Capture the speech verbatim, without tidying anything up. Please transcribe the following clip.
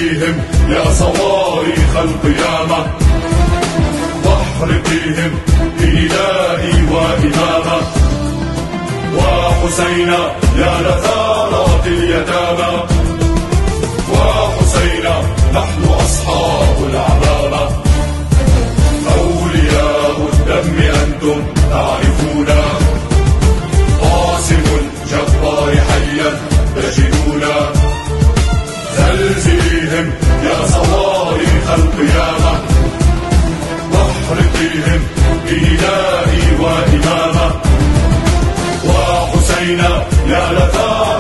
زلزليهم يا صواريخ القيامة، واحرقيهم بإلهي وإمامة، وحسينا يا لثارات اليتامى، وحسينا نحن أصحاب العمامة، أولياء الدم أنتم تعرفون، قاسم الجبار حيا تجدونا، زلزليهم يا صواريخ القيامة، واحرقيهم بإلهي وإمامة، وحسينا يا لثارات